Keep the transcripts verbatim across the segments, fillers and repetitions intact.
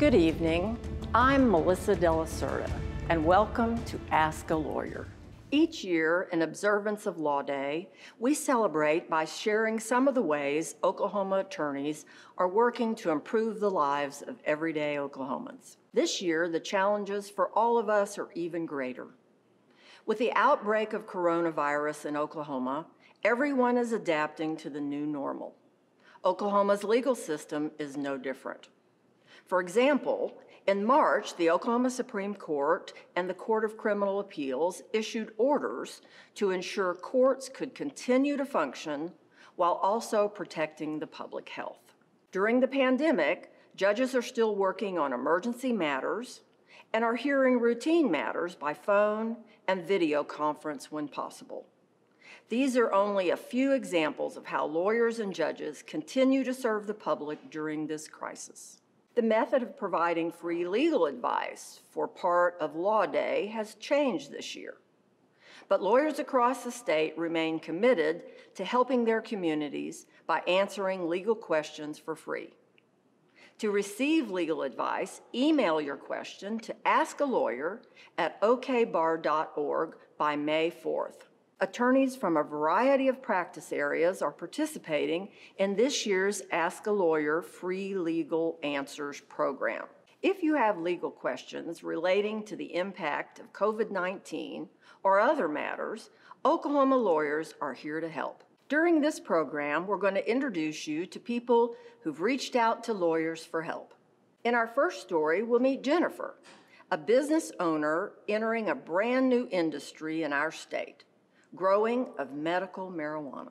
Good evening. I'm Melissa Della Cerda, and welcome to Ask a Lawyer. Each year, in observance of Law Day, we celebrate by sharing some of the ways Oklahoma attorneys are working to improve the lives of everyday Oklahomans. This year, the challenges for all of us are even greater. With the outbreak of coronavirus in Oklahoma, everyone is adapting to the new normal. Oklahoma's legal system is no different. For example, in March, the Oklahoma Supreme Court and the Court of Criminal Appeals issued orders to ensure courts could continue to function while also protecting the public health. During the pandemic, judges are still working on emergency matters and are hearing routine matters by phone and video conference when possible. These are only a few examples of how lawyers and judges continue to serve the public during this crisis. The method of providing free legal advice for part of Law Day has changed this year, but lawyers across the state remain committed to helping their communities by answering legal questions for free. To receive legal advice, email your question to ask a lawyer at o k bar dot org by May fourth. Attorneys from a variety of practice areas are participating in this year's Ask a Lawyer Free Legal Answers program. If you have legal questions relating to the impact of COVID nineteen or other matters, Oklahoma lawyers are here to help. During this program, we're going to introduce you to people who've reached out to lawyers for help. In our first story, we'll meet Jennifer, a business owner entering a brand new industry in our state, growing of medical marijuana.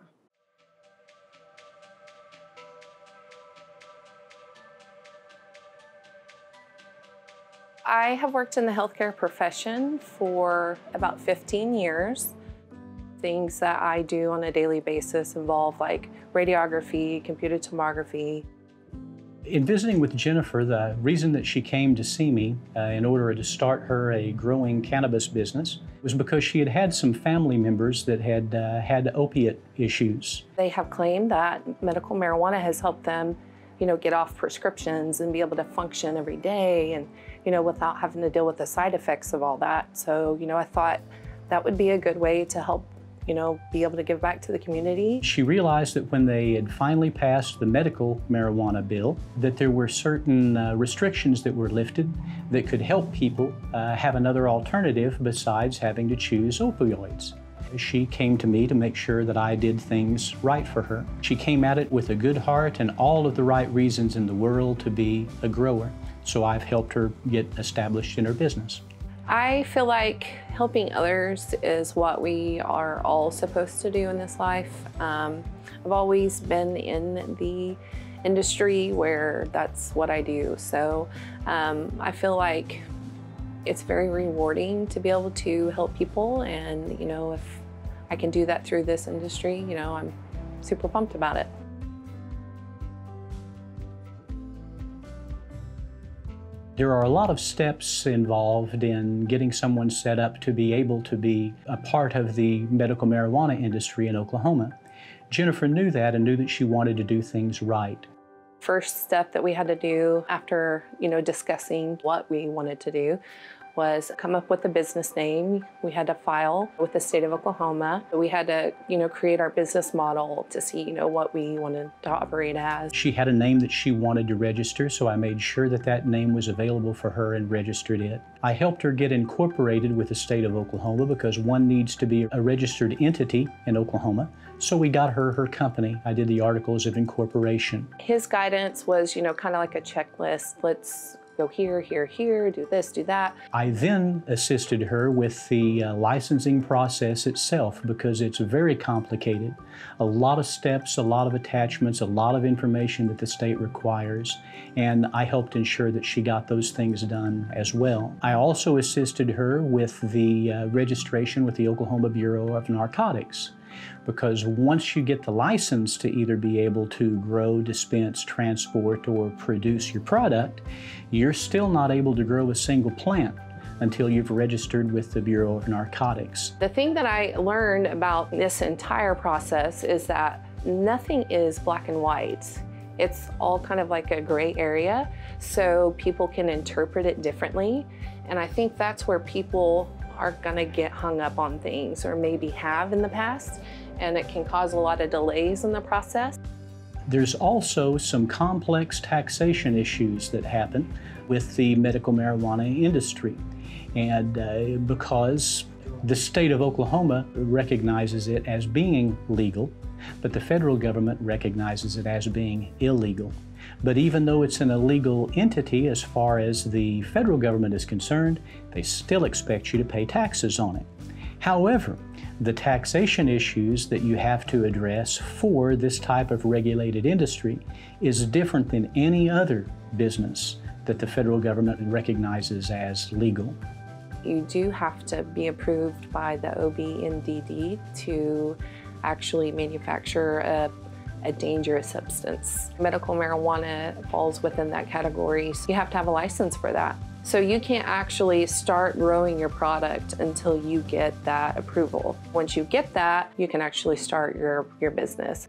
I have worked in the healthcare profession for about fifteen years. Things that I do on a daily basis involve like radiography, computed tomography. In visiting with Jennifer, the reason that she came to see me uh, in order to start her a growing cannabis business was because she had had some family members that had uh, had opiate issues. They have claimed that medical marijuana has helped them, you know, get off prescriptions and be able to function every day and, you know, without having to deal with the side effects of all that. So, you know, I thought that would be a good way to help, you know, be able to give back to the community. She realized that when they had finally passed the medical marijuana bill, that there were certain uh, restrictions that were lifted that could help people uh, have another alternative besides having to choose opioids. She came to me to make sure that I did things right for her. She came at it with a good heart and all of the right reasons in the world to be a grower. So I've helped her get established in her business. I feel like helping others is what we are all supposed to do in this life. Um, I've always been in the industry where that's what I do. So um, I feel like it's very rewarding to be able to help people, and you know, if I can do that through this industry, you know, I'm super pumped about it. There are a lot of steps involved in getting someone set up to be able to be a part of the medical marijuana industry in Oklahoma. Jennifer knew that and knew that she wanted to do things right. First step that we had to do after, you know, discussing what we wanted to do was come up with a business name. We had to file with the state of Oklahoma. We had to, you know, create our business model to see, you know, what we wanted to operate as. She had a name that she wanted to register, so I made sure that that name was available for her and registered it. I helped her get incorporated with the state of Oklahoma because one needs to be a registered entity in Oklahoma. So we got her her company. I did the articles of incorporation. His guidance was, you know, kind of like a checklist. Let's go here, here, here, do this, do that. I then assisted her with the uh, licensing process itself because it's very complicated. A lot of steps, a lot of attachments, a lot of information that the state requires, and I helped ensure that she got those things done as well. I also assisted her with the uh, registration with the Oklahoma Bureau of Narcotics, because once you get the license to either be able to grow, dispense, transport, or produce your product, you're still not able to grow a single plant until you've registered with the Bureau of Narcotics. The thing that I learned about this entire process is that nothing is black and white. It's all kind of like a gray area, so people can interpret it differently. And I think that's where people are gonna get hung up on things, or maybe have in the past, and it can cause a lot of delays in the process. There's also some complex taxation issues that happen with the medical marijuana industry. And uh, because the state of Oklahoma recognizes it as being legal, but the federal government recognizes it as being illegal. But even though it's an illegal entity as far as the federal government is concerned, they still expect you to pay taxes on it. However, the taxation issues that you have to address for this type of regulated industry is different than any other business that the federal government recognizes as legal. You do have to be approved by the O B N D D to actually manufacture a, a dangerous substance. Medical marijuana falls within that category, so you have to have a license for that. So you can't actually start growing your product until you get that approval. Once you get that, you can actually start your, your business.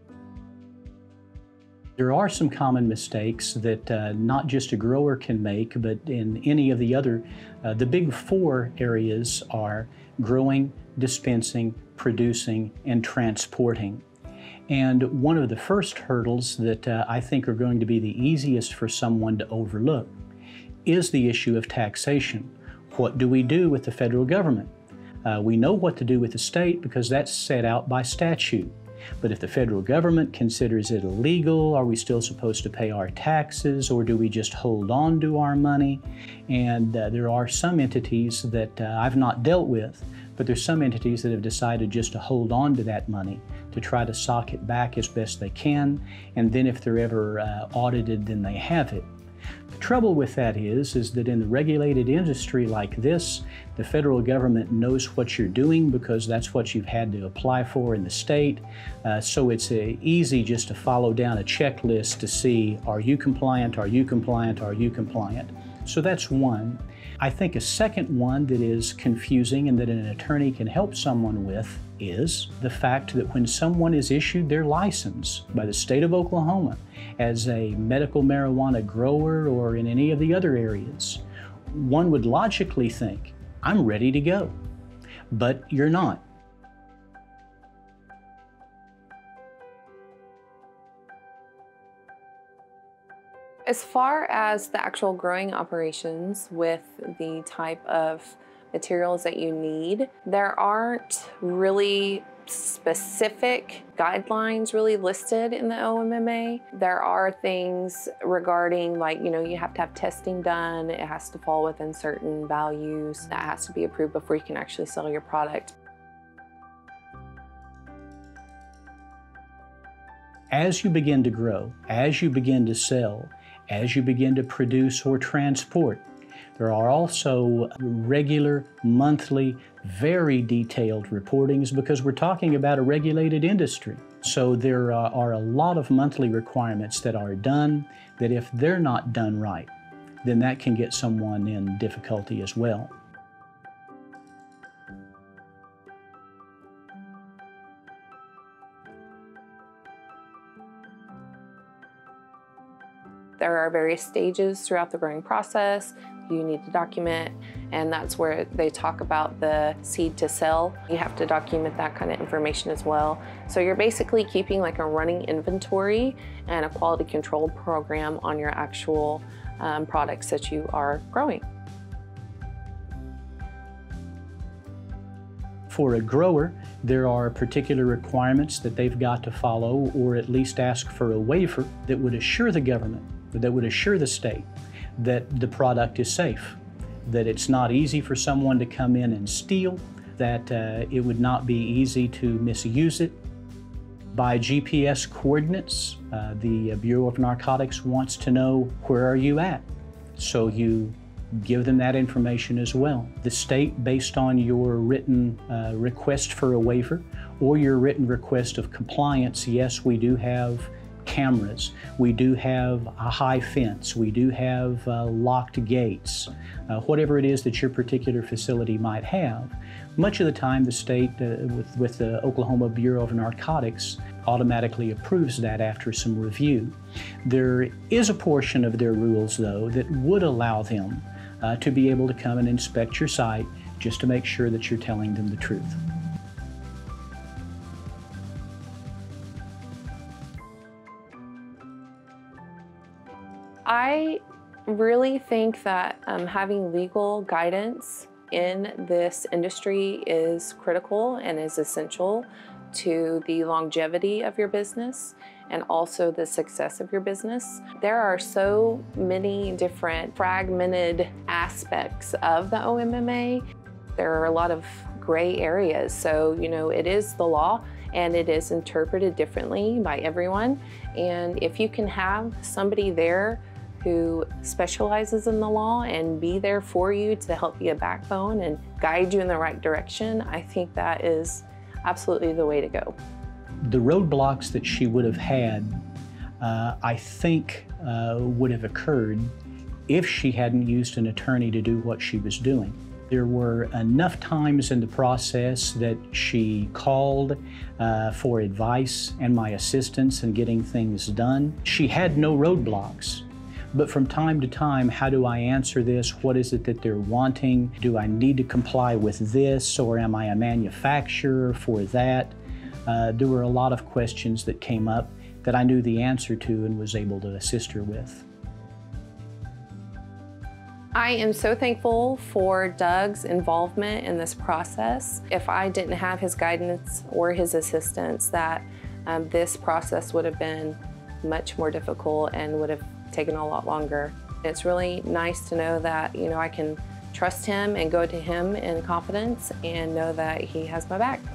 There are some common mistakes that uh, not just a grower can make, but in any of the other, uh, the big four areas are growing, dispensing, producing, and transporting. And one of the first hurdles that uh, I think are going to be the easiest for someone to overlook is the issue of taxation. What do we do with the federal government? Uh, we know what to do with the state because that's set out by statute. But if the federal government considers it illegal, are we still supposed to pay our taxes, or do we just hold on to our money? And uh, there are some entities that uh, I've not dealt with, but there's some entities that have decided just to hold on to that money, to try to sock it back as best they can, and then if they're ever uh, audited, then they have it. The trouble with that is, is that in the regulated industry like this, the federal government knows what you're doing because that's what you've had to apply for in the state. Uh, so it's uh, easy just to follow down a checklist to see, are you compliant, are you compliant, are you compliant? So that's one. I think a second one that is confusing and that an attorney can help someone with is the fact that when someone is issued their license by the state of Oklahoma as a medical marijuana grower or in any of the other areas, one would logically think, I'm ready to go. But you're not. As far as the actual growing operations with the type of materials that you need, there aren't really specific guidelines really listed in the O M M A. There are things regarding, like, you know, you have to have testing done, it has to fall within certain values, that has to be approved before you can actually sell your product. As you begin to grow, as you begin to sell, as you begin to produce or transport, there are also regular, monthly, very detailed reportings because we're talking about a regulated industry. So there uh, are a lot of monthly requirements that are done that if they're not done right, then that can get someone in difficulty as well. There are various stages throughout the growing process you need to document, and that's where they talk about the seed to sell. You have to document that kind of information as well. So you're basically keeping like a running inventory and a quality control program on your actual um, products that you are growing. For a grower, there are particular requirements that they've got to follow, or at least ask for a waiver that would assure the government, that would assure the state that the product is safe, that it's not easy for someone to come in and steal, that uh, it would not be easy to misuse it. By G P S coordinates, uh, the Bureau of Narcotics wants to know where are you at, so you give them that information as well. The state, based on your written uh, request for a waiver or your written request of compliance, yes, we do have cameras. We do have a high fence. We do have uh, locked gates. Uh, whatever it is that your particular facility might have. Much of the time, the state, uh, with, with the Oklahoma Bureau of Narcotics, automatically approves that after some review. There is a portion of their rules, though, that would allow them uh, to be able to come and inspect your site just to make sure that you're telling them the truth. I really think that um, having legal guidance in this industry is critical and is essential to the longevity of your business and also the success of your business. There are so many different fragmented aspects of the O M M A. There are a lot of gray areas. So, you know, it is the law and it is interpreted differently by everyone. And if you can have somebody there who specializes in the law and be there for you to help be a backbone and guide you in the right direction, I think that is absolutely the way to go. The roadblocks that she would have had, uh, I think, uh, would have occurred if she hadn't used an attorney to do what she was doing. There were enough times in the process that she called uh, for advice and my assistance in getting things done. She had no roadblocks. But from time to time, how do I answer this? What is it that they're wanting? Do I need to comply with this, or am I a manufacturer for that? Uh, there were a lot of questions that came up that I knew the answer to and was able to assist her with. I am so thankful for Doug's involvement in this process. If I didn't have his guidance or his assistance, that um, this process would have been much more difficult and would have taken a lot longer. It's really nice to know that, you know, I can trust him and go to him in confidence and know that he has my back.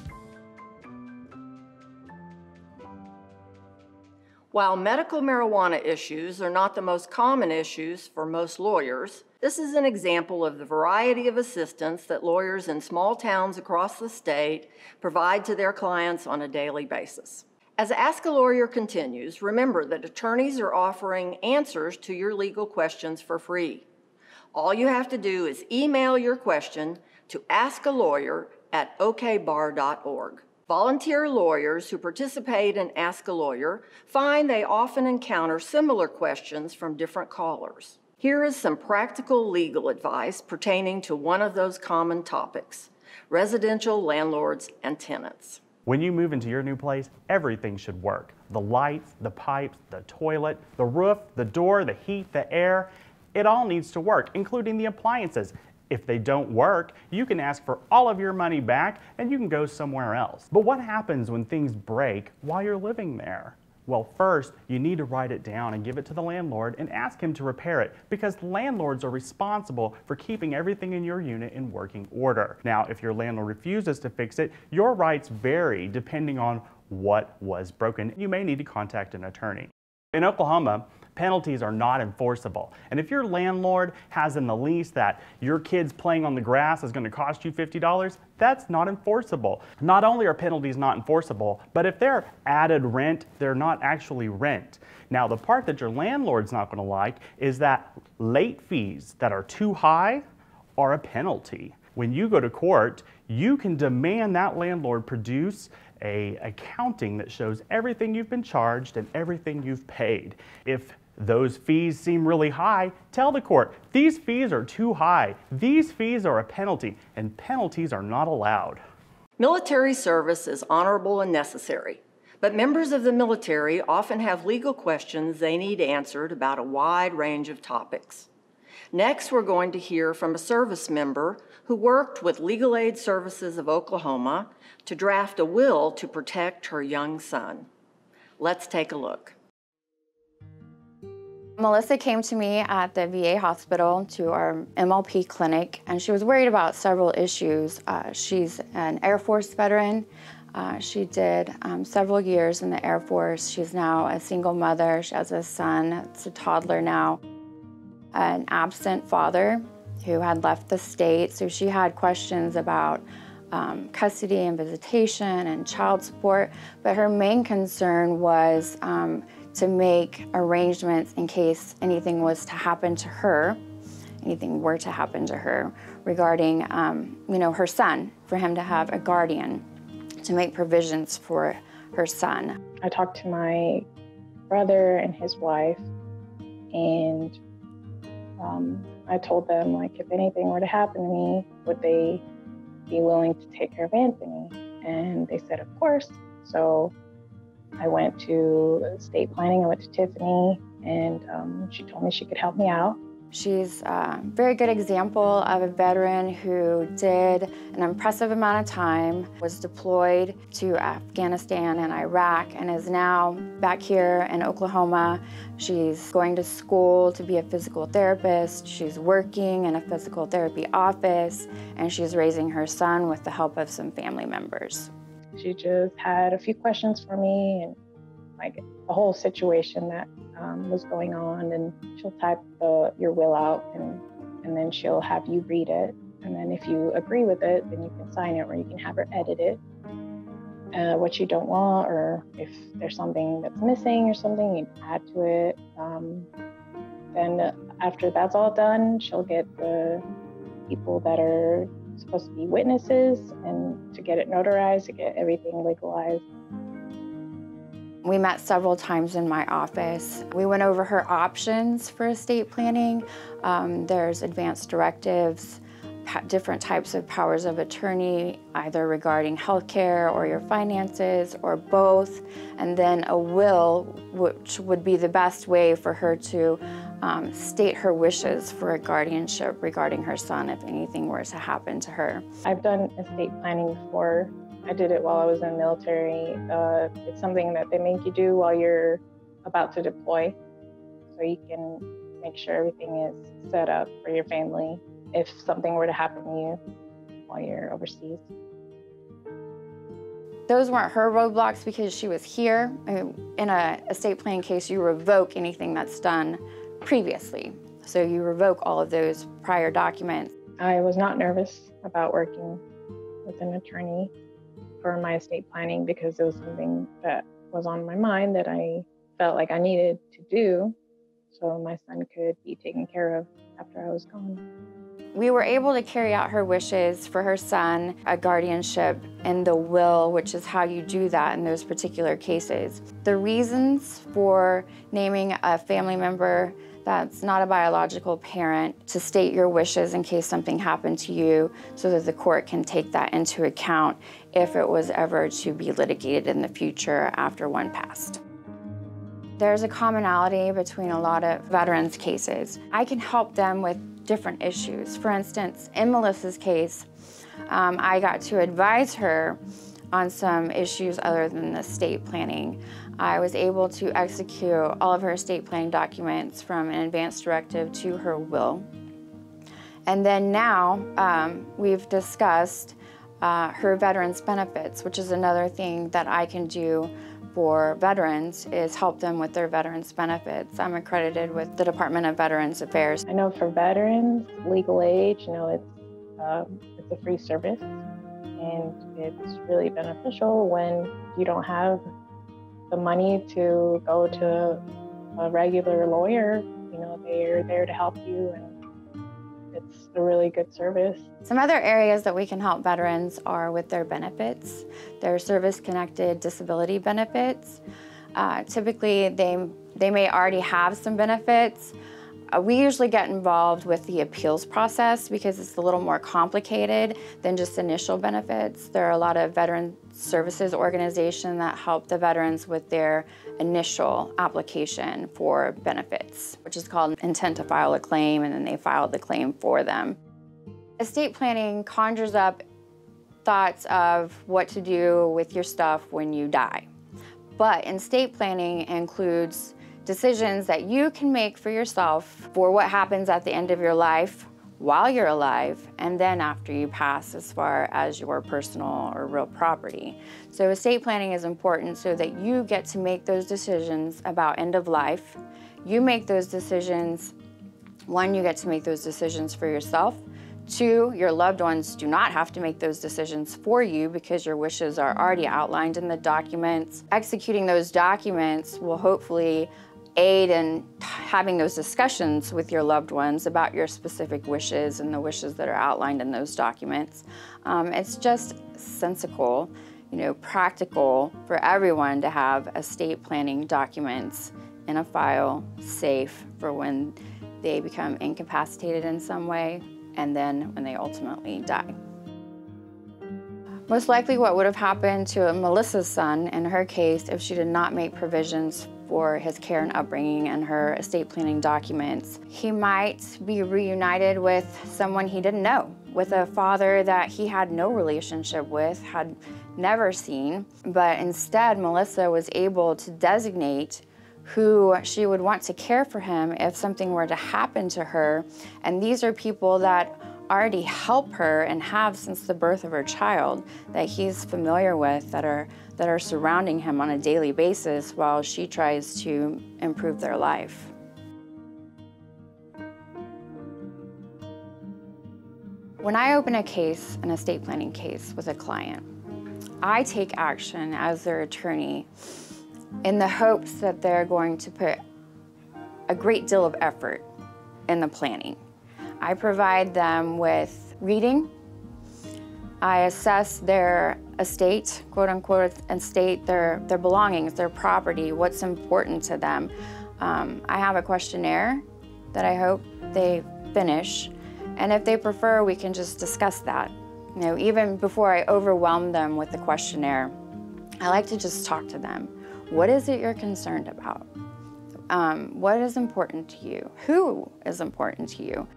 While medical marijuana issues are not the most common issues for most lawyers, this is an example of the variety of assistance that lawyers in small towns across the state provide to their clients on a daily basis. As Ask a Lawyer continues, remember that attorneys are offering answers to your legal questions for free. All you have to do is email your question to ask a lawyer at o k bar dot org. Volunteer lawyers who participate in Ask a Lawyer find they often encounter similar questions from different callers. Here is some practical legal advice pertaining to one of those common topics: residential landlords and tenants. When you move into your new place, everything should work. The lights, the pipes, the toilet, the roof, the door, the heat, the air, it all needs to work, including the appliances. If they don't work, you can ask for all of your money back and you can go somewhere else. But what happens when things break while you're living there? Well, first, you need to write it down and give it to the landlord and ask him to repair it, because landlords are responsible for keeping everything in your unit in working order. Now, if your landlord refuses to fix it, your rights vary depending on what was broken. You may need to contact an attorney. In Oklahoma, penalties are not enforceable. And if your landlord has in the lease that your kids playing on the grass is going to cost you fifty dollars, that's not enforceable. Not only are penalties not enforceable, but if they're added rent, they're not actually rent. Now, the part that your landlord's not going to like is that late fees that are too high are a penalty. When you go to court, you can demand that landlord produce a accounting that shows everything you've been charged and everything you've paid. If those fees seem really high, tell the court, these fees are too high. These fees are a penalty, and penalties are not allowed. Military service is honorable and necessary, but members of the military often have legal questions they need answered about a wide range of topics. Next, we're going to hear from a service member who worked with Legal Aid Services of Oklahoma to draft a will to protect her young son. Let's take a look. Melissa came to me at the V A hospital to our M L P clinic, and she was worried about several issues. Uh, she's an Air Force veteran. Uh, she did um, several years in the Air Force. She's now a single mother. She has a son, it's a toddler now. An absent father who had left the state, so she had questions about um, custody and visitation and child support, but her main concern was um, to make arrangements in case anything was to happen to her, anything were to happen to her regarding, um, you know, her son, for him to have a guardian, to make provisions for her son. I talked to my brother and his wife, and um, I told them, like, if anything were to happen to me, would they be willing to take care of Anthony? And they said, of course. So I went to estate planning. I went to Tiffany, and um, she told me she could help me out. She's a very good example of a veteran who did an impressive amount of time, was deployed to Afghanistan and Iraq, and is now back here in Oklahoma. She's going to school to be a physical therapist. She's working in a physical therapy office, and she's raising her son with the help of some family members. She just had a few questions for me, and like the whole situation that um, was going on, and she'll type the, your will out, and, and then she'll have you read it. And then if you agree with it, then you can sign it, or you can have her edit it. Uh, what you don't want, or if there's something that's missing or something, you can add to it. Um, then after that's all done, she'll get the people that are supposed to be witnesses and to get it notarized, to get everything legalized. We met several times in my office. We went over her options for estate planning. Um, there's advanced directives, different types of powers of attorney, either regarding healthcare or your finances or both, and then a will, which would be the best way for her to um, state her wishes for a guardianship regarding her son if anything were to happen to her. I've done estate planning before. I did it while I was in the military. Uh, it's something that they make you do while you're about to deploy, so you can make sure everything is set up for your family if something were to happen to you while you're overseas. Those weren't her roadblocks because she was here. In a estate planning case, you revoke anything that's done previously. So you revoke all of those prior documents. I was not nervous about working with an attorney for my estate planning because it was something that was on my mind that I felt like I needed to do so my son could be taken care of after I was gone. We were able to carry out her wishes for her son, a guardianship, and the will, which is how you do that in those particular cases. The reasons for naming a family member that's not a biological parent to state your wishes in case something happened to you so that the court can take that into account if it was ever to be litigated in the future after one passed. There's a commonality between a lot of veterans' cases. I can help them with different issues. For instance, in Melissa's case, um, I got to advise her on some issues other than the estate planning. I was able to execute all of her estate planning documents from an advance directive to her will. And then now um, we've discussed uh, her veterans benefits, which is another thing that I can do for veterans, is help them with their veterans benefits. I'm accredited with the Department of Veterans Affairs. I know for veterans, legal age, you know, it's, um, it's a free service, and it's really beneficial when you don't have the money to go to a regular lawyer. You know, they're there to help you, and it's a really good service. Some other areas that we can help veterans are with their benefits, their service-connected disability benefits. Uh, typically, they, they may already have some benefits. Uh, we usually get involved with the appeals process because it's a little more complicated than just initial benefits. There are a lot of veteran services organizations that help the veterans with their initial application for benefits, which is called intent to file a claim, and then they file the claim for them. Estate planning conjures up thoughts of what to do with your stuff when you die. But estate planning includes decisions that you can make for yourself for what happens at the end of your life, while you're alive, and then after you pass, as far as your personal or real property. So estate planning is important so that you get to make those decisions about end of life. You make those decisions, one, you get to make those decisions for yourself. Two, your loved ones do not have to make those decisions for you because your wishes are already outlined in the documents. Executing those documents will hopefully aid in having those discussions with your loved ones about your specific wishes and the wishes that are outlined in those documents. Um, it's just sensical, you know, practical for everyone to have estate planning documents in a file, safe for when they become incapacitated in some way, and then when they ultimately die. Most likely what would have happened to Melissa's son in her case if she did not make provisions for his care and upbringing and her estate planning documents. He might be reunited with someone he didn't know, with a father that he had no relationship with, had never seen, but instead Melissa was able to designate who she would want to care for him if something were to happen to her. And these are people that already help her and have since the birth of her child, that he's familiar with, that are, that are surrounding him on a daily basis while she tries to improve their life. When I open a case, an estate planning case with a client, I take action as their attorney in the hopes that they're going to put a great deal of effort in the planning. I provide them with reading. I assess their estate, quote unquote estate, their, their belongings, their property, what's important to them. Um, I have a questionnaire that I hope they finish. And if they prefer, we can just discuss that. You know, even before I overwhelm them with the questionnaire, I like to just talk to them. What is it you're concerned about? Um, what is important to you? Who is important to you?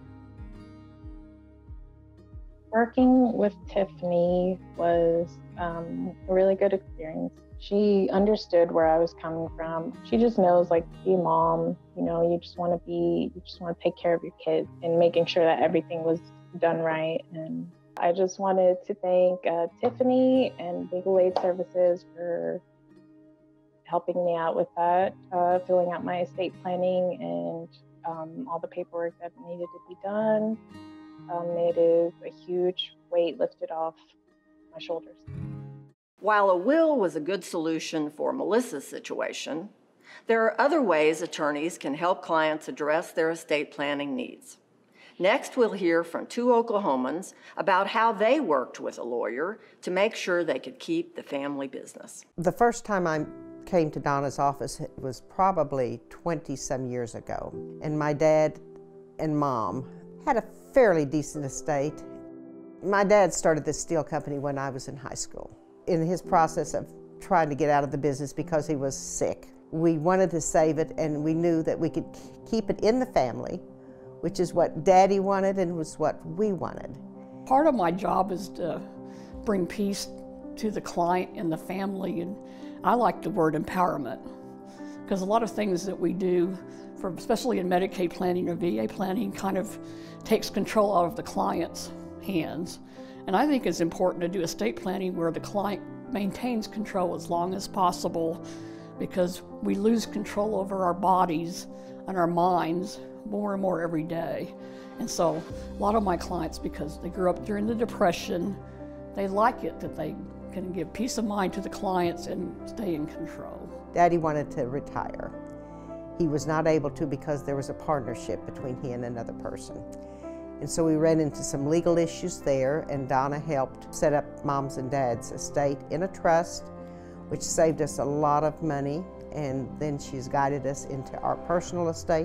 Working with Tiffany was um, a really good experience. She understood where I was coming from. She just knows, like, be a mom, you know, you just want to be, you just want to take care of your kids and making sure that everything was done right. And I just wanted to thank uh, Tiffany and Legal Aid Services for helping me out with that, uh, filling out my estate planning and um, all the paperwork that needed to be done. Um, it is a huge weight lifted off my shoulders. While a will was a good solution for Melissa's situation, there are other ways attorneys can help clients address their estate planning needs. Next, we'll hear from two Oklahomans about how they worked with a lawyer to make sure they could keep the family business. The first time I came to Donna's office, it was probably twenty-some years ago, and my dad and mom had a fairly decent estate. My dad started this steel company when I was in high school. In his process of trying to get out of the business because he was sick, we wanted to save it, and we knew that we could keep it in the family, which is what Daddy wanted and was what we wanted. Part of my job is to bring peace to the client and the family, and I like the word empowerment, because a lot of things that we do, for, especially in Medicaid planning or V A planning, kind of takes control out of the client's hands. And I think it's important to do estate planning where the client maintains control as long as possible, because we lose control over our bodies and our minds more and more every day. And so a lot of my clients, because they grew up during the Depression, they like it that they can give peace of mind to the clients and stay in control. Daddy wanted to retire. He was not able to because there was a partnership between he and another person. And so we ran into some legal issues there, and Donna helped set up Mom's and Dad's estate in a trust, which saved us a lot of money. And then she's guided us into our personal estate.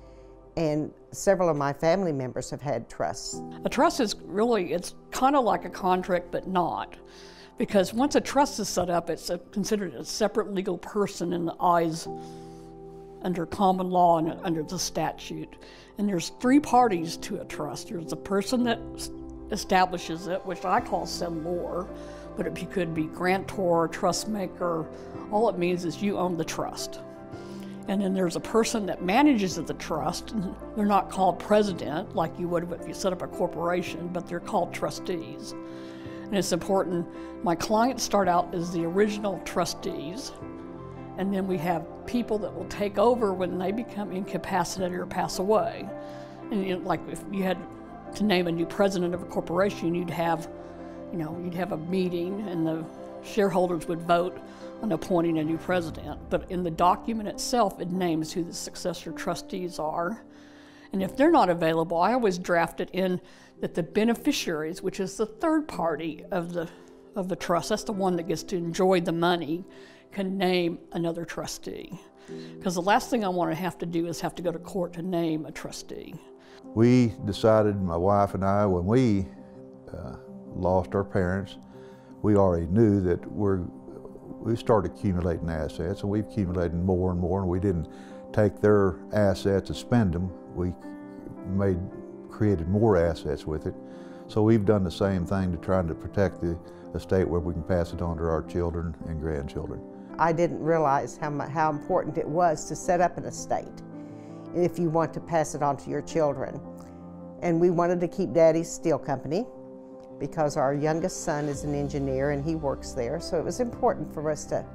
And several of my family members have had trusts. A trust is really, it's kind of like a contract, but not. Because once a trust is set up, it's a, considered a separate legal person in the eyes under common law and under the statute. And there's three parties to a trust. There's the person that establishes it, which I call semlor, but it could be grantor, trust maker. All it means is you own the trust. And then there's a person that manages the trust. And they're not called president like you would if you set up a corporation, but they're called trustees. And it's important, my clients start out as the original trustees, and then we have people that will take over when they become incapacitated or pass away. And you know, like if you had to name a new president of a corporation, you'd have, you know, you'd have a meeting and the shareholders would vote on appointing a new president. But in the document itself, it names who the successor trustees are. And if they're not available, I always draft it in that the beneficiaries, which is the third party of the, of the trust, that's the one that gets to enjoy the money, can name another trustee. Because the last thing I want to have to do is have to go to court to name a trustee. We decided, my wife and I, when we uh, lost our parents, we already knew that we're, we started accumulating assets, and we've accumulated more and more, and we didn't take their assets and spend them. We made, created more assets with it. So we've done the same thing to try to protect the estate where we can pass it on to our children and grandchildren. I didn't realize how, how important it was to set up an estate if you want to pass it on to your children. And we wanted to keep Daddy's steel company because our youngest son is an engineer and he works there, so it was important for us to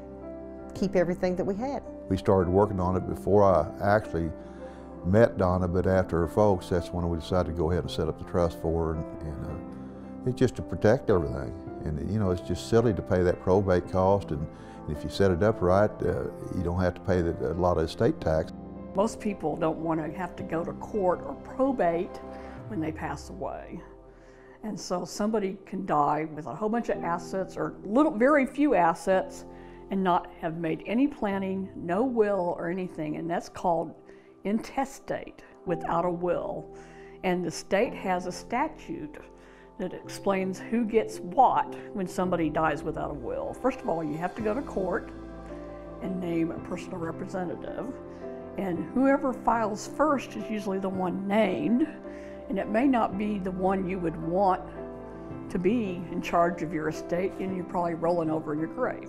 keep everything that we had. We started working on it before I actually met Donna, but after her folks, that's when we decided to go ahead and set up the trust for her, and, and uh, it's just to protect everything. And you know, it's just silly to pay that probate cost, and, and if you set it up right, uh, you don't have to pay the, a lot of estate tax. Most people don't want to have to go to court or probate when they pass away. And so somebody can die with a whole bunch of assets or little, very few assets and not have made any planning, no will or anything, and that's called intestate, without a will. And the state has a statute that explains who gets what when somebody dies without a will. First of all, you have to go to court and name a personal representative. And whoever files first is usually the one named, and it may not be the one you would want to be in charge of your estate, and you're probably rolling over in your grave.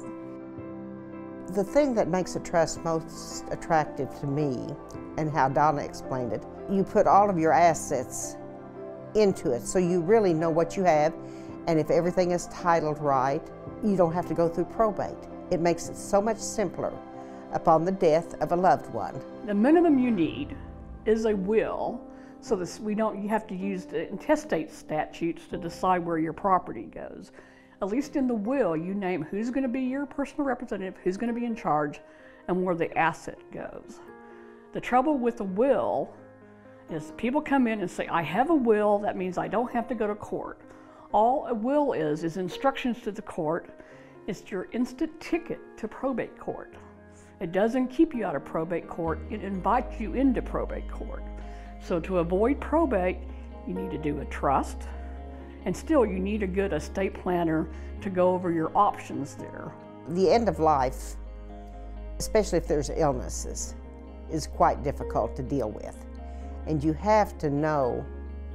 The thing that makes a trust most attractive to me, and how Donna explained it, you put all of your assets into it, so you really know what you have, and if everything is titled right, you don't have to go through probate. It makes it so much simpler upon the death of a loved one. The minimum you need is a will, so this, we don't you have to use the intestate statutes to decide where your property goes. At least in the will, you name who's going to be your personal representative, who's going to be in charge, and where the asset goes. The trouble with a will is people come in and say, I have a will, that means I don't have to go to court. All a will is, is instructions to the court. It's your instant ticket to probate court. It doesn't keep you out of probate court, it invites you into probate court. So to avoid probate, you need to do a trust, and still you need a good estate planner to go over your options there. The end of life, especially if there's illnesses, is quite difficult to deal with. And you have to know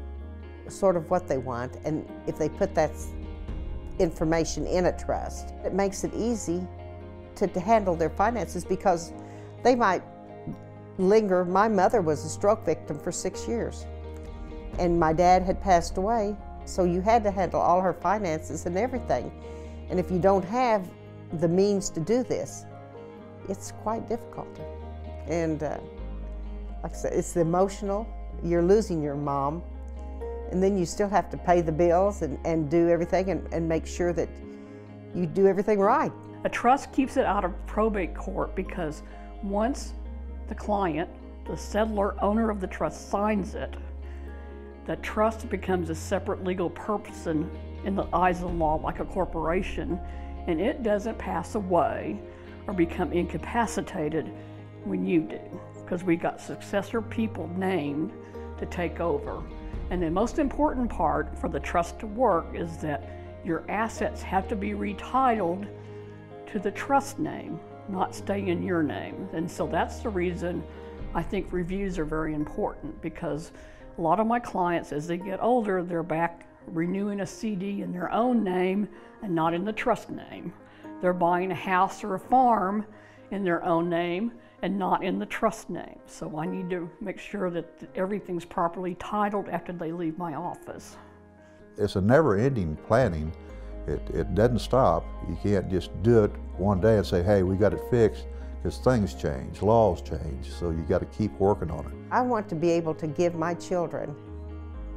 sort of what they want, and if they put that information in a trust, it makes it easy to, to handle their finances, because they might linger. My mother was a stroke victim for six years, and my dad had passed away, so you had to handle all her finances and everything. And if you don't have the means to do this, it's quite difficult. And uh, like I said, it's the emotional. You're losing your mom, and then you still have to pay the bills and, and do everything and, and make sure that you do everything right. A trust keeps it out of probate court because once the client, the settlor, owner of the trust, signs it, the trust becomes a separate legal person in the eyes of the law, like a corporation, and it doesn't pass away or become incapacitated when you do, because we got successor people named to take over. And the most important part for the trust to work is that your assets have to be retitled to the trust name, not stay in your name. And so that's the reason I think reviews are very important, because a lot of my clients, as they get older, they're back renewing a C D in their own name and not in the trust name. They're buying a house or a farm in their own name and not in the trust name. So I need to make sure that everything's properly titled after they leave my office. It's a never-ending planning. It, it doesn't stop. You can't just do it one day and say, hey, we got it fixed, because things change, laws change, so you got to keep working on it. I want to be able to give my children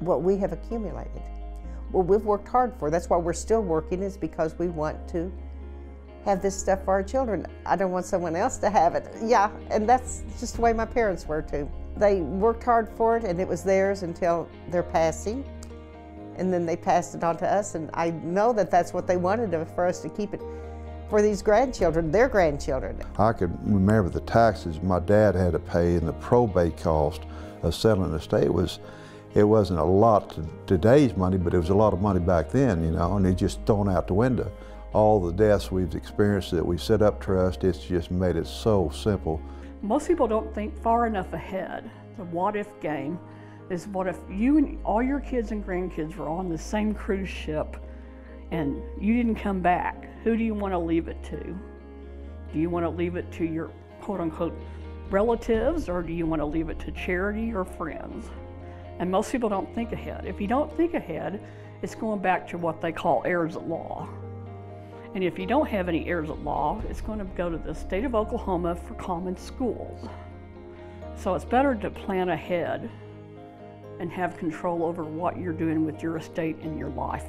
what we have accumulated. What we've worked hard for. That's why we're still working, is because we want to have this stuff for our children. I don't want someone else to have it. Yeah, and that's just the way my parents were too. They worked hard for it and it was theirs until their passing. And then they passed it on to us, and I know that that's what they wanted for us to keep it for these grandchildren, their grandchildren. I can remember the taxes my dad had to pay and the probate cost of settling the estate was, it wasn't a lot to today's money, but it was a lot of money back then, you know, and it just thrown out the window. All the deaths we've experienced that we set up trust, it's just made it so simple. Most people don't think far enough ahead. The what if game is, what if you and all your kids and grandkids were on the same cruise ship and you didn't come back? Who do you want to leave it to? Do you want to leave it to your quote unquote relatives, or do you want to leave it to charity or friends? And most people don't think ahead. If you don't think ahead, it's going back to what they call heirs at law. And if you don't have any heirs at law, it's going to go to the state of Oklahoma for common schools. So it's better to plan ahead and have control over what you're doing with your estate and your life.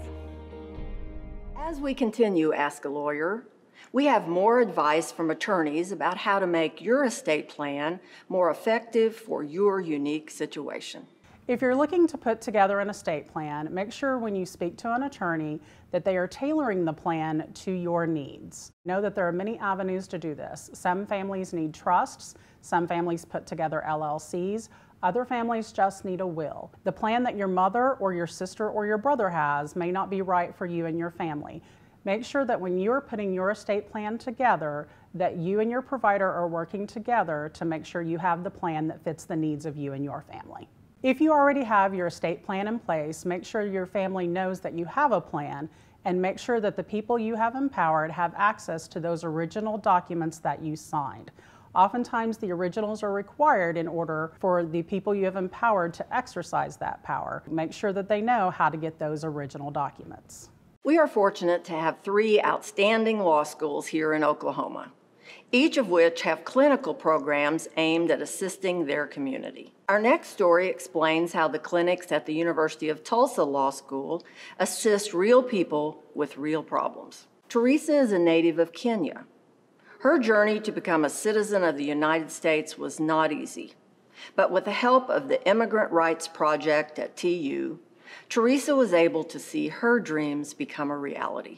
As we continue Ask a Lawyer, we have more advice from attorneys about how to make your estate plan more effective for your unique situation. If you're looking to put together an estate plan, make sure when you speak to an attorney that they are tailoring the plan to your needs. Know that there are many avenues to do this. Some families need trusts, some families put together L L Cs, other families just need a will. The plan that your mother or your sister or your brother has may not be right for you and your family. Make sure that when you're putting your estate plan together, that you and your provider are working together to make sure you have the plan that fits the needs of you and your family. If you already have your estate plan in place, make sure your family knows that you have a plan, and make sure that the people you have empowered have access to those original documents that you signed. Oftentimes the originals are required in order for the people you have empowered to exercise that power. Make sure that they know how to get those original documents. We are fortunate to have three outstanding law schools here in Oklahoma, each of which have clinical programs aimed at assisting their community. Our next story explains how the clinics at the University of Tulsa Law School assist real people with real problems. Teresa is a native of Kenya. Her journey to become a citizen of the United States was not easy, but with the help of the Immigrant Rights Project at T U, Teresa was able to see her dreams become a reality.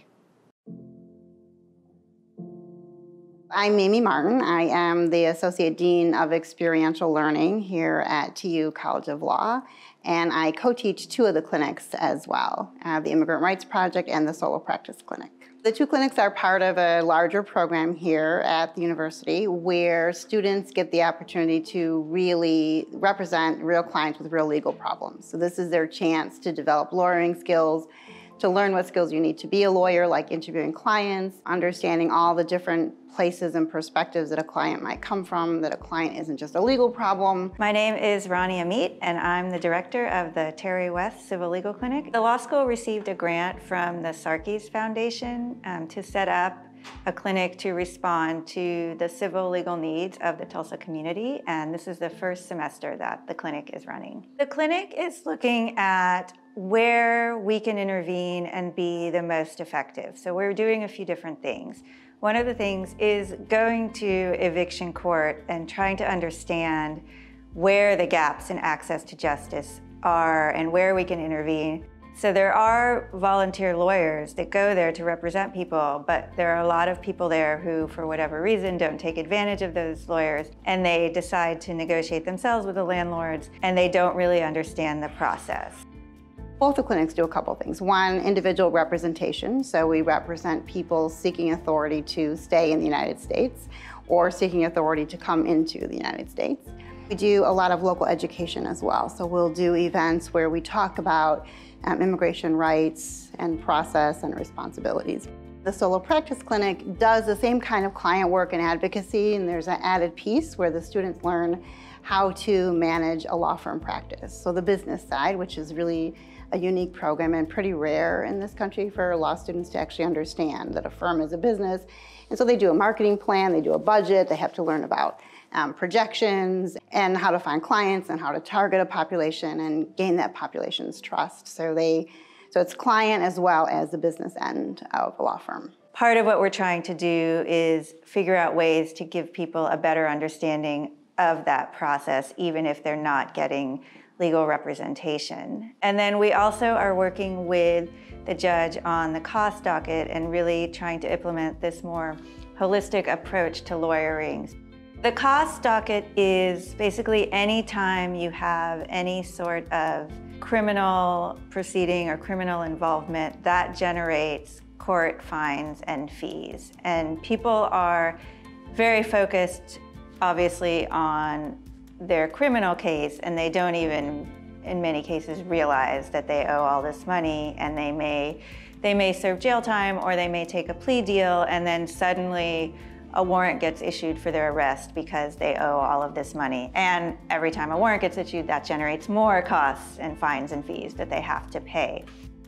I'm Mimi Martin. I am the Associate Dean of Experiential Learning here at T U College of Law, and I co-teach two of the clinics as well, uh, the Immigrant Rights Project and the Solo Practice Clinic. The two clinics are part of a larger program here at the university where students get the opportunity to really represent real clients with real legal problems. So this is their chance to develop lawyering skills, to learn what skills you need to be a lawyer, like interviewing clients, understanding all the different places and perspectives that a client might come from, that a client isn't just a legal problem. My name is Ronnie Amit, and I'm the director of the Terry West Civil Legal Clinic. The law school received a grant from the Sarkees Foundation um, to set up a clinic to respond to the civil legal needs of the Tulsa community, and this is the first semester that the clinic is running. The clinic is looking at where we can intervene and be the most effective. So we're doing a few different things. One of the things is going to eviction court and trying to understand where the gaps in access to justice are and where we can intervene. So there are volunteer lawyers that go there to represent people, but there are a lot of people there who, for whatever reason, don't take advantage of those lawyers, and they decide to negotiate themselves with the landlords, and they don't really understand the process. Both the clinics do a couple things. One, individual representation. So we represent people seeking authority to stay in the United States or seeking authority to come into the United States. We do a lot of local education as well. So we'll do events where we talk about um, immigration rights and process and responsibilities. The Solo Practice Clinic does the same kind of client work and advocacy, and there's an added piece where the students learn how to manage a law firm practice. So the business side, which is really a unique program and pretty rare in this country for law students to actually understand that a firm is a business. And so they do a marketing plan, they do a budget, they have to learn about um, projections and how to find clients and how to target a population and gain that population's trust. So they, so it's client as well as the business end of a law firm. Part of what we're trying to do is figure out ways to give people a better understanding of that process, even if they're not getting legal representation. And then we also are working with the judge on the cost docket and really trying to implement this more holistic approach to lawyering. The cost docket is basically any time you have any sort of criminal proceeding or criminal involvement that generates court fines and fees. And people are very focused, obviously, on their criminal case, and they don't even, in many cases, realize that they owe all this money, and they may, they may serve jail time, or they may take a plea deal, and then suddenly a warrant gets issued for their arrest because they owe all of this money. And every time a warrant gets issued, that generates more costs and fines and fees that they have to pay.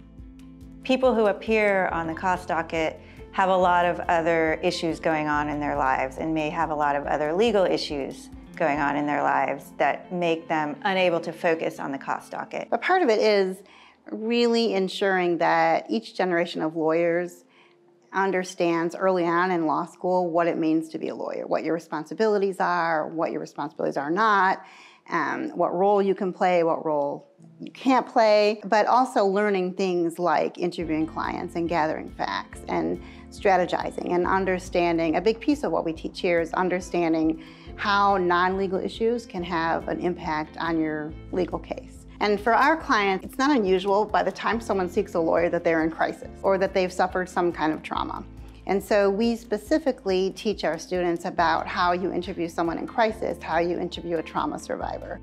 People who appear on the cost docket have a lot of other issues going on in their lives and may have a lot of other legal issues going on in their lives that make them unable to focus on the cost docket. But part of it is really ensuring that each generation of lawyers understands early on in law school what it means to be a lawyer, what your responsibilities are, what your responsibilities are not, um, what role you can play, what role you can't play, but also learning things like interviewing clients and gathering facts and strategizing and understanding. A big piece of what we teach here is understanding how non-legal issues can have an impact on your legal case. And for our clients, it's not unusual by the time someone seeks a lawyer that they're in crisis or that they've suffered some kind of trauma. And so we specifically teach our students about how you interview someone in crisis, how you interview a trauma survivor.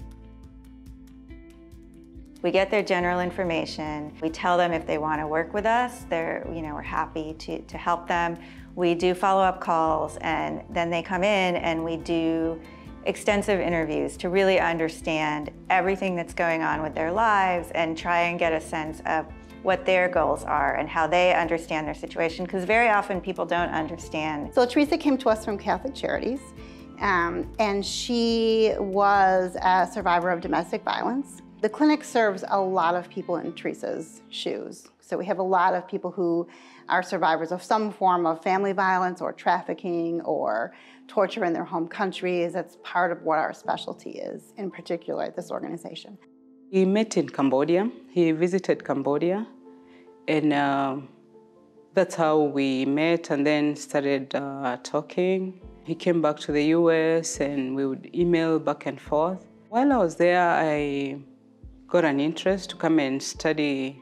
We get their general information. We tell them if they want to work with us, they're, you know, we're happy to, to help them. We do follow-up calls, and then they come in and we do extensive interviews to really understand everything that's going on with their lives and try and get a sense of what their goals are and how they understand their situation, because very often people don't understand. So Teresa came to us from Catholic Charities, um, and she was a survivor of domestic violence. The clinic serves a lot of people in Teresa's shoes. So we have a lot of people who are survivors of some form of family violence or trafficking or torture in their home countries. That's part of what our specialty is, in particular at this organization. He met in Cambodia. He visited Cambodia, and uh, that's how we met and then started uh, talking. He came back to the U S and we would email back and forth. While I was there, I got an interest to come and study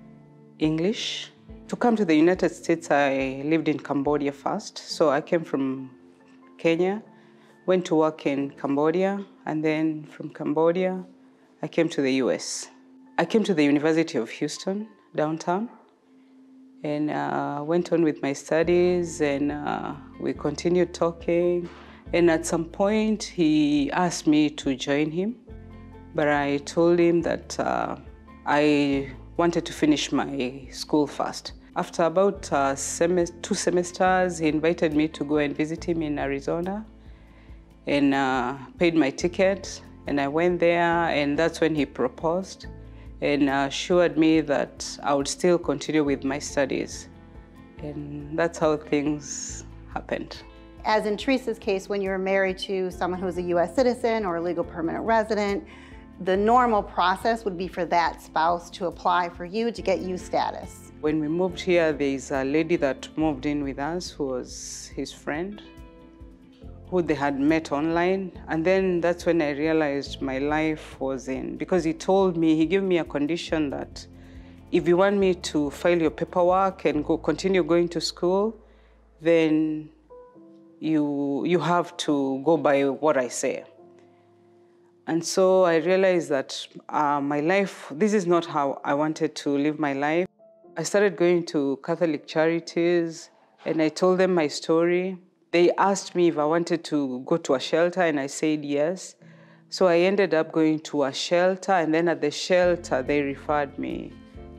English. To come to the United States, I lived in Cambodia first. So I came from Kenya, went to work in Cambodia, and then from Cambodia, I came to the U S. I came to the University of Houston, downtown, and uh, went on with my studies, and uh, we continued talking. And at some point, he asked me to join him, but I told him that uh, I wanted to finish my school first. After about uh, sem two semesters, he invited me to go and visit him in Arizona, and uh, paid my ticket, and I went there, and that's when he proposed and assured me that I would still continue with my studies. And that's how things happened. As in Teresa's case, when you're married to someone who's a U S citizen or a legal permanent resident, the normal process would be for that spouse to apply for you to get you status. When we moved here, there's a lady that moved in with us who was his friend, who they had met online. And then that's when I realized my life was in, because he told me, he gave me a condition that if you want me to file your paperwork and go continue going to school, then you, you have to go by what I say. And so I realized that uh, my life, this is not how I wanted to live my life. I started going to Catholic Charities, and I told them my story. They asked me if I wanted to go to a shelter, and I said yes. So I ended up going to a shelter, and then at the shelter, they referred me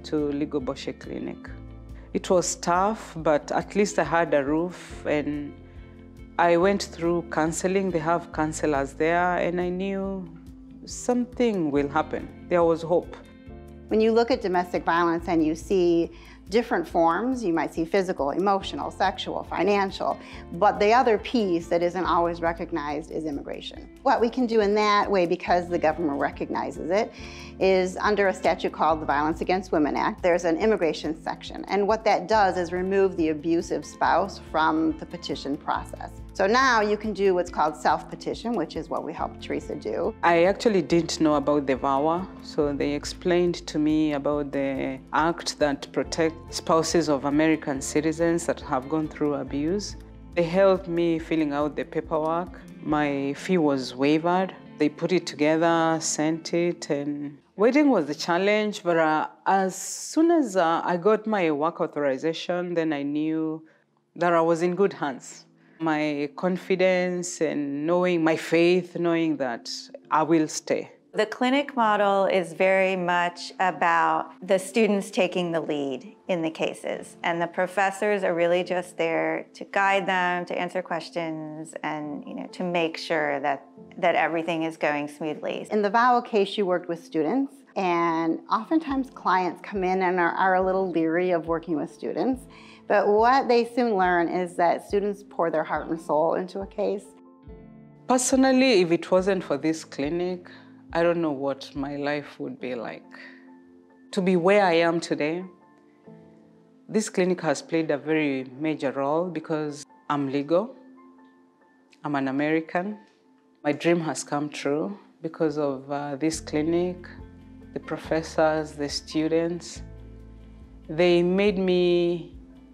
to Legal Bosche Clinic. It was tough, but at least I had a roof, and I went through counseling. They have counselors there, and I knew something will happen. There was hope. When you look at domestic violence and you see different forms, you might see physical, emotional, sexual, financial, but the other piece that isn't always recognized is immigration. What we can do in that way, because the government recognizes it, is under a statute called the Violence Against Women Act, there's an immigration section. And what that does is remove the abusive spouse from the petition process. So now you can do what's called self-petition, which is what we helped Teresa do. I actually didn't know about the V A W A, so they explained to me about the act that protects spouses of American citizens that have gone through abuse. They helped me filling out the paperwork. My fee was waived. They put it together, sent it, and waiting was the challenge, but uh, as soon as uh, I got my work authorization, then I knew that I was in good hands. My confidence and knowing my faith, knowing that I will stay. The clinic model is very much about the students taking the lead in the cases, and the professors are really just there to guide them, to answer questions, and you know, to make sure that, that everything is going smoothly. In the V A W A case, you worked with students, and oftentimes clients come in and are, are a little leery of working with students. But what they soon learn is that students pour their heart and soul into a case. Personally, if it wasn't for this clinic, I don't know what my life would be like. To be where I am today, this clinic has played a very major role because I'm legal, I'm an American. My dream has come true because of uh, this clinic, the professors, the students. They made me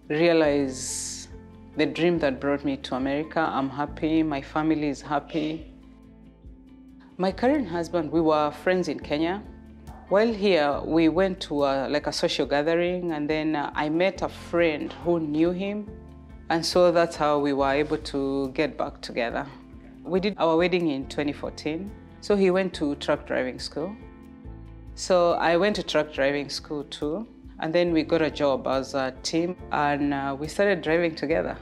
realize the dream that brought me to America. I'm happy, my family is happy. My current husband, we were friends in Kenya. While here, we went to a, like a social gathering, and then uh, I met a friend who knew him, and so that's how we were able to get back together. We did our wedding in twenty fourteen, so he went to truck driving school. So I went to truck driving school too. And then we got a job as a team, and uh, we started driving together.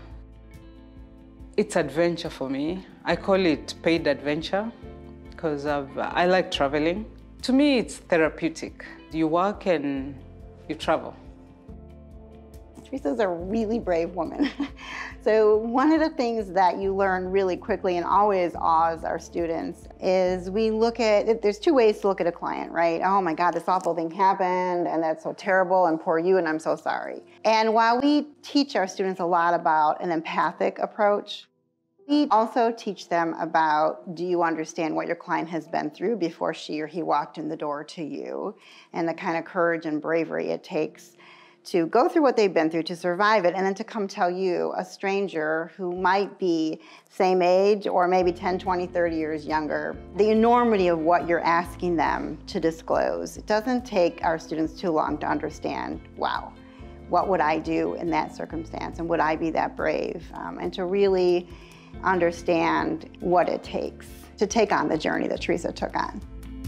It's adventure for me. I call it paid adventure because I like traveling. To me, it's therapeutic. You work and you travel. Teresa's a really brave woman. So one of the things that you learn really quickly and always awes our students is we look at, there's two ways to look at a client, right? Oh my God, this awful thing happened and that's so terrible and poor you and I'm so sorry. And while we teach our students a lot about an empathic approach, we also teach them about, do you understand what your client has been through before she or he walked in the door to you, and the kind of courage and bravery it takes to go through what they've been through, to survive it, and then to come tell you, a stranger who might be same age or maybe ten, twenty, thirty years younger, the enormity of what you're asking them to disclose. It doesn't take our students too long to understand, wow, what would I do in that circumstance, and would I be that brave? Um, and to really understand what it takes to take on the journey that Teresa took on.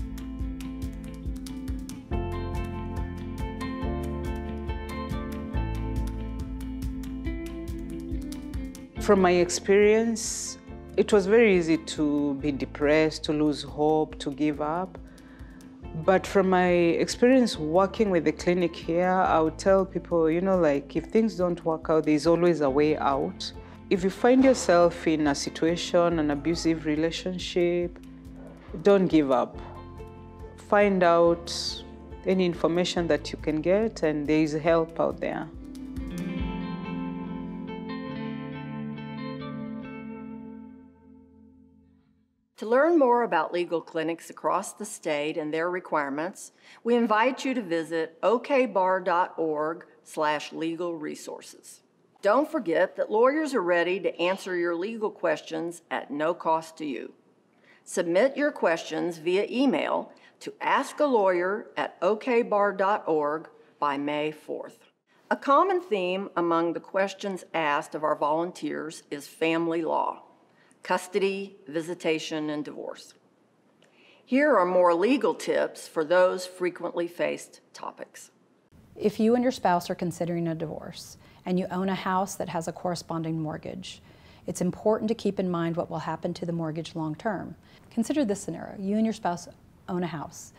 From my experience, it was very easy to be depressed, to lose hope, to give up. But from my experience working with the clinic here, I would tell people, you know, like, if things don't work out, there's always a way out. If you find yourself in a situation, an abusive relationship, don't give up. Find out any information that you can get, and there is help out there. To learn more about legal clinics across the state and their requirements, we invite you to visit o k bar dot org slash legal resources. Don't forget that lawyers are ready to answer your legal questions at no cost to you. Submit your questions via email to ask a lawyer at o k bar dot org by May fourth. A common theme among the questions asked of our volunteers is family law, custody, visitation, and divorce. Here are more legal tips for those frequently faced topics. If you and your spouse are considering a divorce and you own a house that has a corresponding mortgage, it's important to keep in mind what will happen to the mortgage long term. Consider this scenario. You and your spouse own a house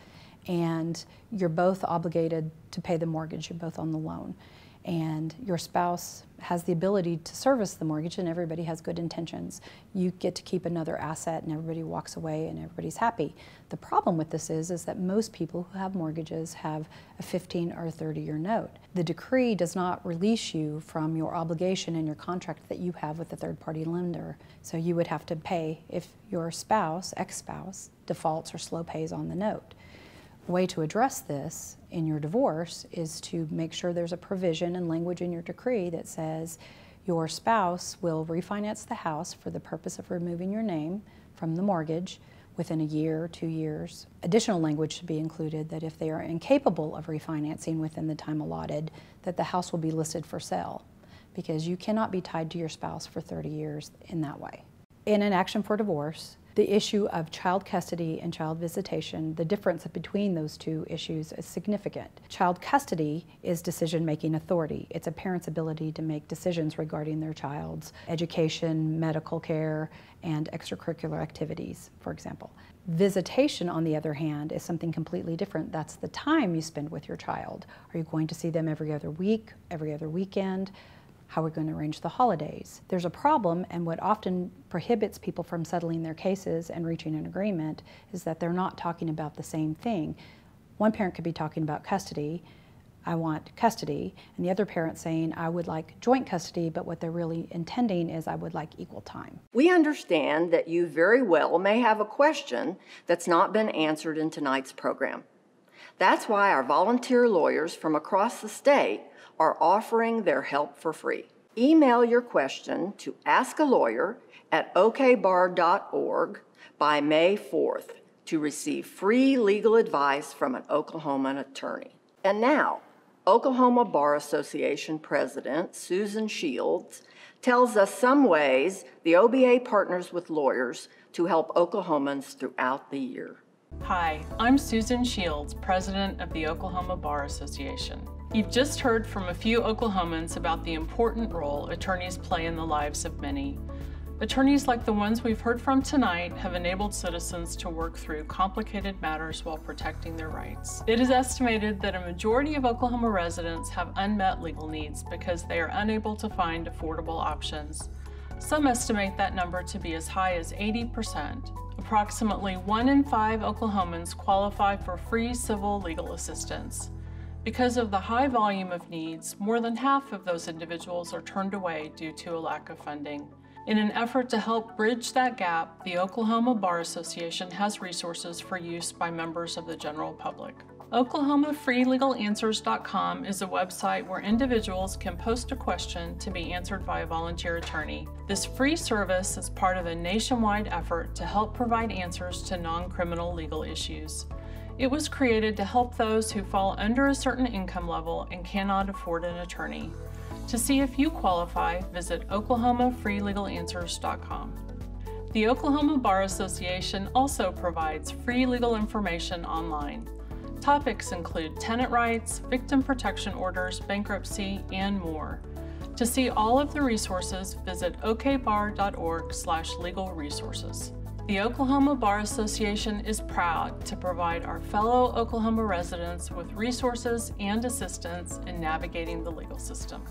and you're both obligated to pay the mortgage, you're both on the loan. And your spouse has the ability to service the mortgage and everybody has good intentions. You get to keep another asset and everybody walks away and everybody's happy. The problem with this is, is that most people who have mortgages have a fifteen or a thirty year note. The decree does not release you from your obligation in your contract that you have with the third party lender. So you would have to pay if your spouse, ex-spouse, defaults or slow pays on the note. A way to address this in your divorce is to make sure there's a provision and language in your decree that says your spouse will refinance the house for the purpose of removing your name from the mortgage within a year, two years. Additional language should be included that if they are incapable of refinancing within the time allotted, that the house will be listed for sale, because you cannot be tied to your spouse for thirty years in that way. In an action for divorce, the issue of child custody and child visitation, the difference between those two issues is significant. Child custody is decision-making authority. It's a parent's ability to make decisions regarding their child's education, medical care, and extracurricular activities, for example. Visitation, on the other hand, is something completely different. That's the time you spend with your child. Are you going to see them every other week, every other weekend? How are we going to arrange the holidays? There's a problem, and what often prohibits people from settling their cases and reaching an agreement is that they're not talking about the same thing. One parent could be talking about custody, I want custody, and the other parent saying, I would like joint custody, but what they're really intending is I would like equal time. We understand that you very well may have a question that's not been answered in tonight's program. That's why our volunteer lawyers from across the state are offering their help for free. Email your question to ask a lawyer at o k bar dot org by May fourth to receive free legal advice from an Oklahoman attorney. And now, Oklahoma Bar Association President Susan Shields tells us some ways the O B A partners with lawyers to help Oklahomans throughout the year. Hi, I'm Susan Shields, President of the Oklahoma Bar Association. You've just heard from a few Oklahomans about the important role attorneys play in the lives of many. Attorneys like the ones we've heard from tonight have enabled citizens to work through complicated matters while protecting their rights. It is estimated that a majority of Oklahoma residents have unmet legal needs because they are unable to find affordable options. Some estimate that number to be as high as eighty percent. Approximately one in five Oklahomans qualify for free civil legal assistance. Because of the high volume of needs, more than half of those individuals are turned away due to a lack of funding. In an effort to help bridge that gap, the Oklahoma Bar Association has resources for use by members of the general public. Oklahoma Free Legal Answers dot com is a website where individuals can post a question to be answered by a volunteer attorney. This free service is part of a nationwide effort to help provide answers to non-criminal legal issues. It was created to help those who fall under a certain income level and cannot afford an attorney. To see if you qualify, visit Oklahoma Free Legal Answers dot com. The Oklahoma Bar Association also provides free legal information online. Topics include tenant rights, victim protection orders, bankruptcy, and more. To see all of the resources, visit o k bar dot org slash legal resources. The Oklahoma Bar Association is proud to provide our fellow Oklahoma residents with resources and assistance in navigating the legal system.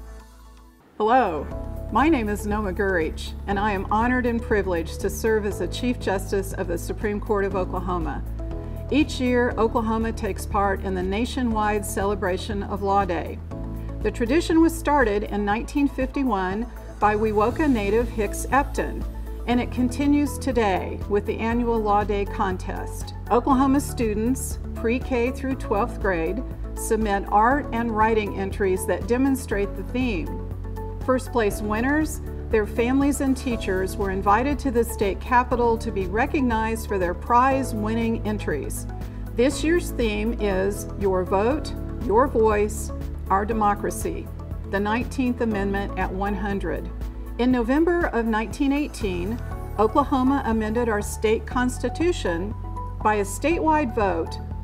Hello, my name is Noma Gurich, and I am honored and privileged to serve as the Chief Justice of the Supreme Court of Oklahoma. Each year, Oklahoma takes part in the nationwide celebration of Law Day. The tradition was started in nineteen fifty-one by Wewoka native Hicks Epton, and it continues today with the annual Law Day contest. Oklahoma students, pre-K through twelfth grade, submit art and writing entries that demonstrate the theme. First place winners, their families and teachers were invited to the state capitol to be recognized for their prize-winning entries. This year's theme is Your Vote, Your Voice, Our Democracy, the nineteenth Amendment at one hundred. In November of nineteen eighteen, Oklahoma amended our state constitution by a statewide vote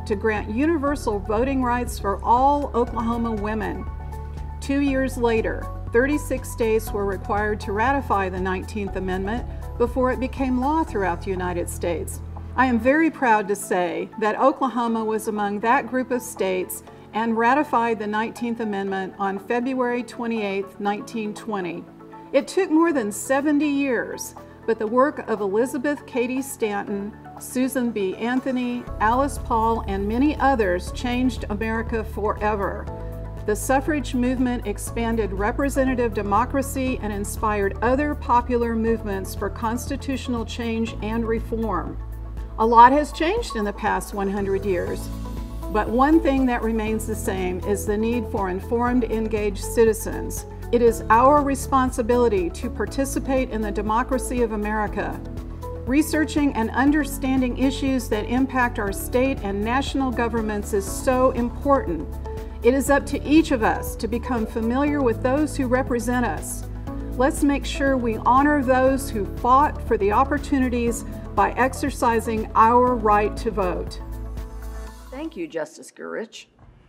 to grant universal voting rights for all Oklahoma women. Two years later, thirty-six states were required to ratify the nineteenth Amendment before it became law throughout the United States. I am very proud to say that Oklahoma was among that group of states and ratified the nineteenth Amendment on February twenty-eighth, nineteen twenty. It took more than seventy years, but the work of Elizabeth Cady Stanton, Susan B. Anthony, Alice Paul, and many others changed America forever. The suffrage movement expanded representative democracy and inspired other popular movements for constitutional change and reform. A lot has changed in the past one hundred years, but one thing that remains the same is the need for informed, engaged citizens. It is our responsibility to participate in the democracy of America. Researching and understanding issues that impact our state and national governments is so important. It is up to each of us to become familiar with those who represent us. Let's make sure we honor those who fought for the opportunities by exercising our right to vote. Thank you, Justice Gurich.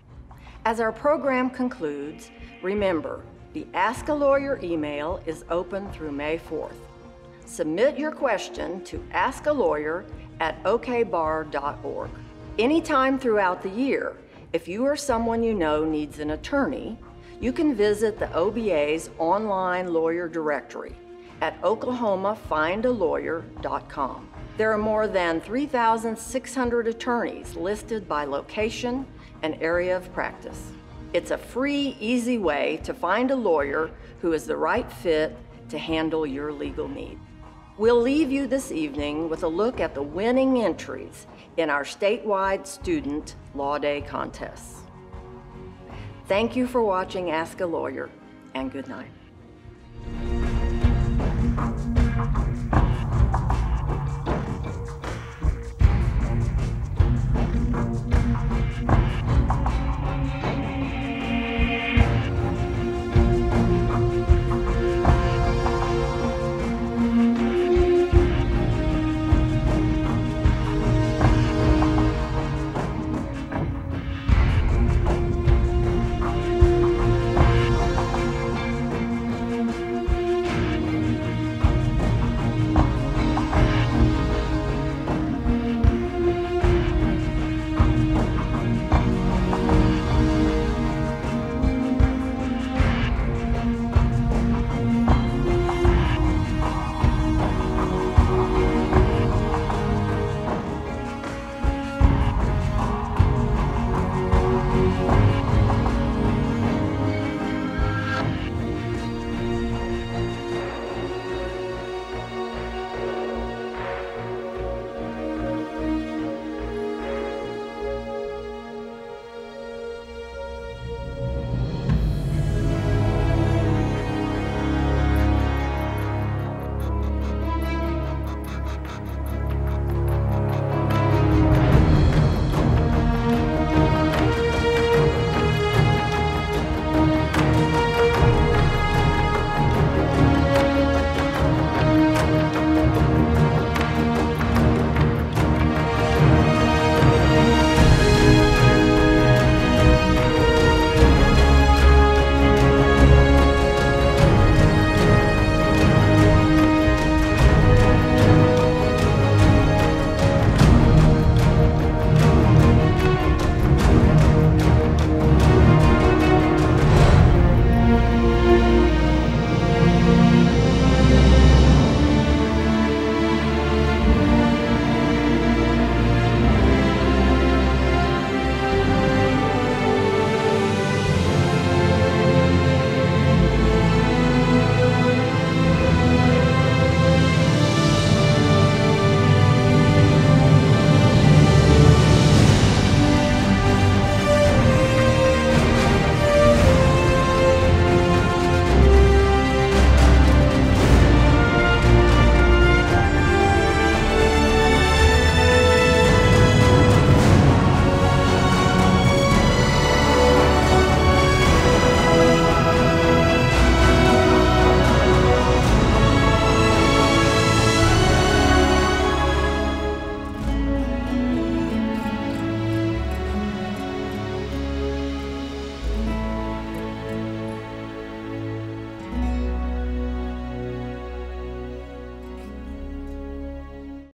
As our program concludes, remember, the Ask a Lawyer email is open through May fourth. Submit your question to ask a lawyer at o k bar dot org. Anytime throughout the year, if you or someone you know needs an attorney, you can visit the O B A's online lawyer directory at oklahoma find a lawyer dot com. There are more than three thousand six hundred attorneys listed by location and area of practice. It's a free, easy way to find a lawyer who is the right fit to handle your legal need. We'll leave you this evening with a look at the winning entries in our statewide student law day contests. Thank you for watching Ask a Lawyer, and good night.